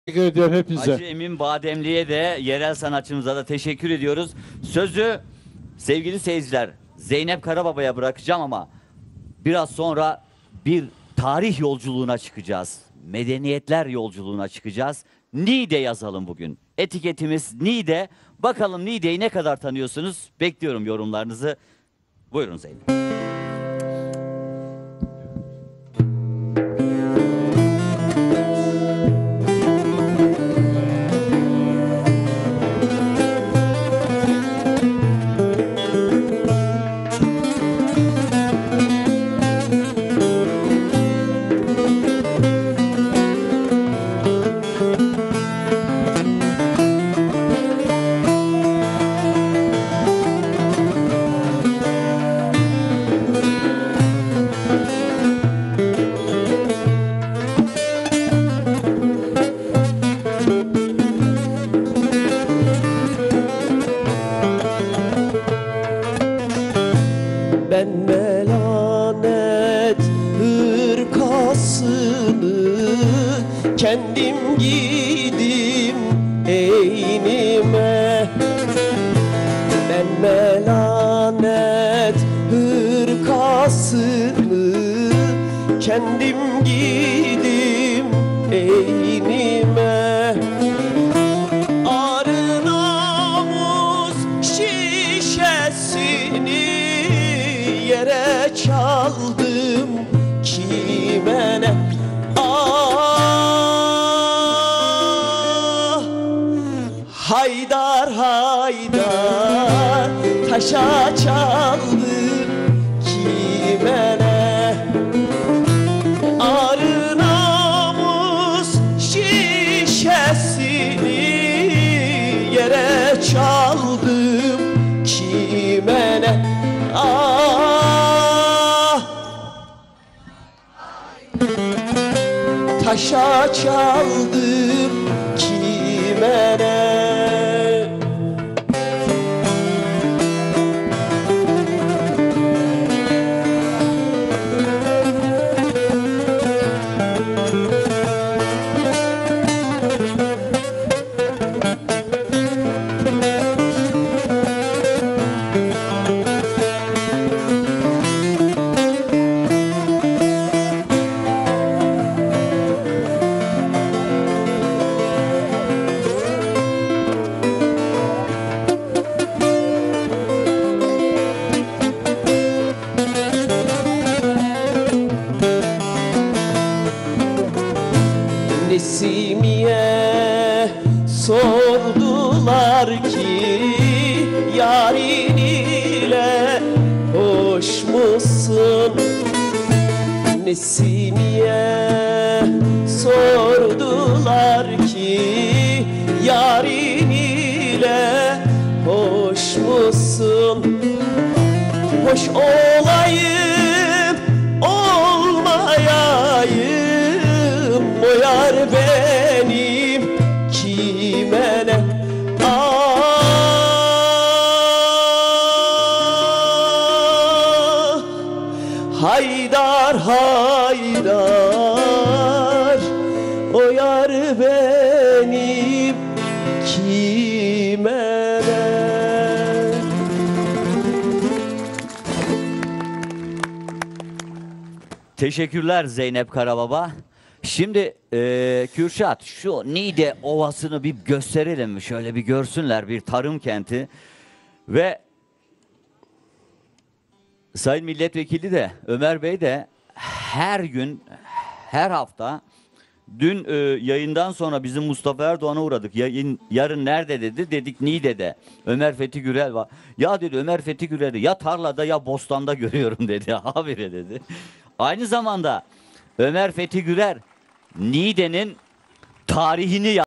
Teşekkür ediyorum hepinize. Hacı Emin Bademli'ye de yerel sanatçımıza da teşekkür ediyoruz. Sözü sevgili seyirciler Zeynep Karababa'ya bırakacağım ama biraz sonra bir tarih yolculuğuna çıkacağız. Medeniyetler yolculuğuna çıkacağız. Niğde yazalım bugün. Etiketimiz Niğde. Bakalım Niğde'yi ne kadar tanıyorsunuz? Bekliyorum yorumlarınızı. Buyurun Zeynep. Ben melanet hırkasını kendim giydim eynime. Ben melanet hırkasını kendim giydim eynime. Arı namus şişesini yere çaldım kime ne? Ah, Haydar Haydar taşa çaldım kime ne? Arı namus şişesini yere çaldım kime ne? Taşa çaldım kime ne? Nesimiye sordular ki yarin ile hoş musun? Nesimiye sordular ki yarin ile hoş musun? Hoş olayım olmayayım, o yar benim kime ne? Ah, Haydar Haydar o yar benim kime ne? Teşekkürler Zeynep Karababa. Şimdi Kürşat şu Niğde Ovası'nı bir gösterelim mi? Şöyle bir görsünler, bir tarım kenti. Ve Sayın Milletvekili de Ömer Bey de her gün, her hafta dün yayından sonra bizim Mustafa Erdoğan'a uğradık. Yarın nerede dedi? Dedik Niğde'de. Ömer Fethi Gürel var. Ya dedi Ömer Fethi Gürel'i ya tarlada ya bostanda görüyorum dedi. Habire dedi. Aynı zamanda Ömer Fethi Gürer Niğde'nin tarihini